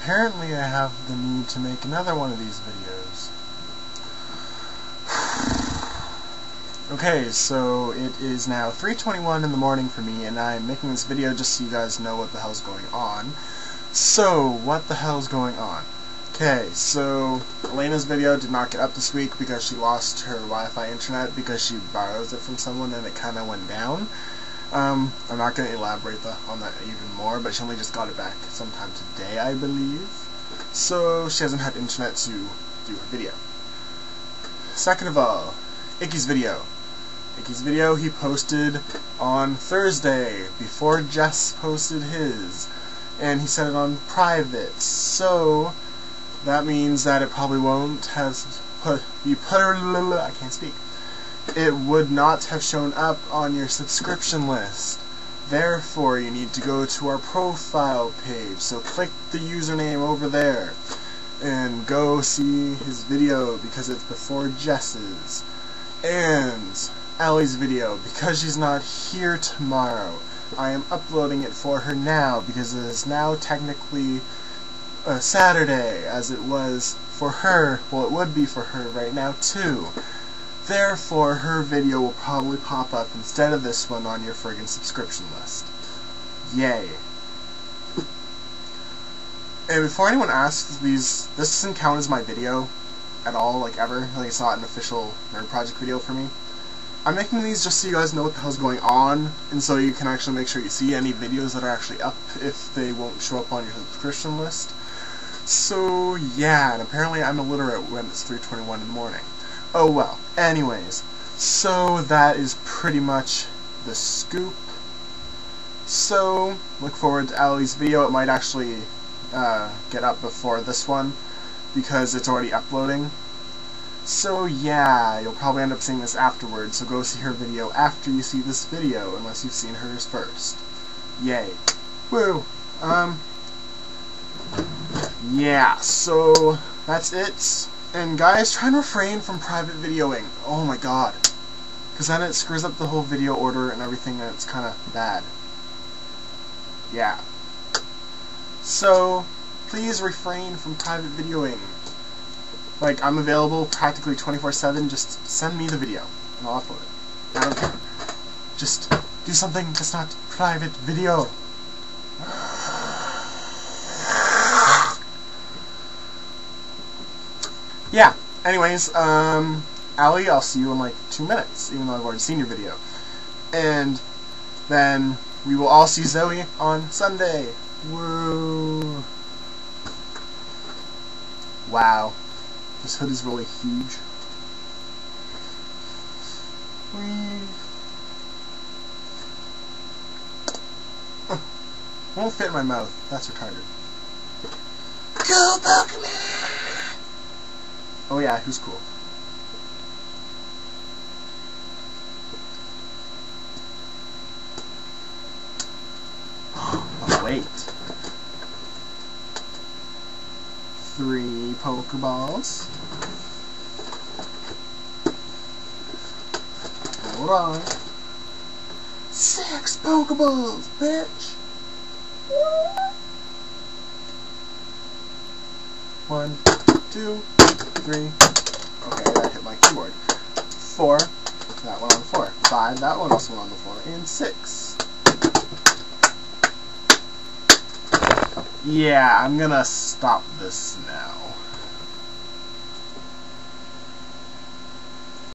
apparently I have the need to make another one of these videos. Okay, so it is now 3:21 in the morning for me, and I'm making this video just so you guys know what the hell's going on. So, what the hell's going on? Okay, so Elena's video did not get up this week because she lost her Wi-Fi internet because she borrows it from someone and it kind of went down. I'm not going to elaborate on that even more, but she only just got it back sometime today, I believe. So she hasn't had internet to do her video. Second of all, Icky's video. Icky's video he posted on Thursday before Jess posted his, and he set it on private. So that means that it probably won't have I can't speak. It would not have shown up on your subscription list. Therefore, you need to go to our profile page. So click the username over there and go see his video because it's before Jess's. And Allie's video, because she's not here tomorrow, I am uploading it for her now because it is now technically Saturday, as it was for her. Well, it would be for her right now too. Therefore, her video will probably pop up instead of this one on your friggin' subscription list. Yay. And before anyone asks, this doesn't count as my video at all, like ever. Like, it's not an official Nerd Project video for me. I'm making these just so you guys know what the hell's going on, and so you can actually make sure you see any videos that are actually up if they won't show up on your subscription list. So, yeah, and apparently I'm illiterate when it's 3:21 in the morning. Oh well. Anyways, so that is pretty much the scoop. So, look forward to Allie's video. It might actually get up before this one because it's already uploading. So yeah, you'll probably end up seeing this afterwards, so go see her video after you see this video, unless you've seen hers first. Yay. Woo! Yeah, so that's it. And guys, try and refrain from private videoing. Oh my god. Because then it screws up the whole video order and everything, and it's kind of bad. Yeah. So, please refrain from private videoing. Like, I'm available practically 24/7, just send me the video, and I'll upload it. I don't care. Just do something that's not private video. Yeah, anyways, Allie, I'll see you in like 2 minutes, even though I've already seen your video. And then we will all see Zoe on Sunday. Woo! Wow. This hood is really huge. Whee! Won't fit in my mouth. That's retarded. Go Pokemon! Oh yeah, who's cool? Oh wait. 3 Pokeballs. Hold on. 6 Pokeballs, bitch! 1, 2, 3. Okay, that hit my keyboard. 4. That one on the floor. 5. That one also went on the floor. And 6. Yeah, I'm gonna stop this now.